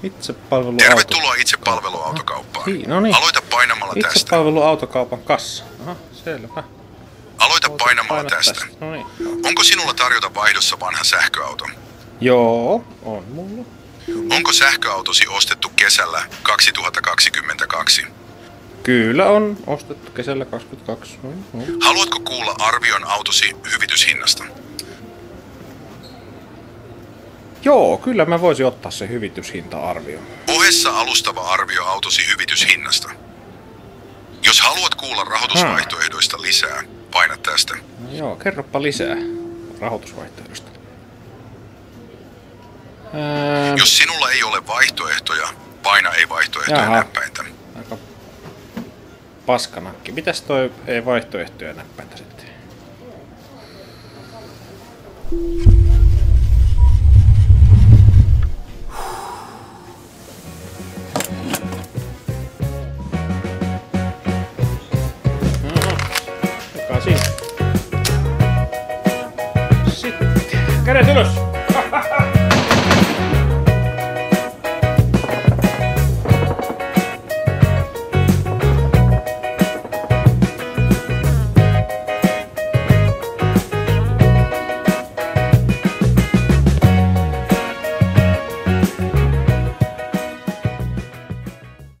Itsepalveluauto. Tervetuloa itsepalveluautokauppaan. No niin. Aloita painamalla tästä. Itsepalveluautokaupan kassa. Aha, selvä. Aloita painamalla tästä. No niin. Onko sinulla tarjota vaihdossa vanha sähköauto? Joo, on mulla. Onko sähköautosi ostettu kesällä 2022? Kyllä on ostettu kesällä 22. Haluatko kuulla arvion autosi hyvityshinnasta? Joo, kyllä mä voisin ottaa se hyvityshinta-arvio. Ohessa alustava arvio autosi hyvityshinnasta. Jos haluat kuulla rahoitusvaihtoehdoista lisää, paina tästä. No joo, kerropa lisää rahoitusvaihtoehdosta. Jos sinulla ei ole vaihtoehtoja, paina ei vaihtoehtoja näppäintä. Aika paskanakki. Mitäs toi ei vaihtoehtoja näppäintä sitten? Sitten kädet ylös!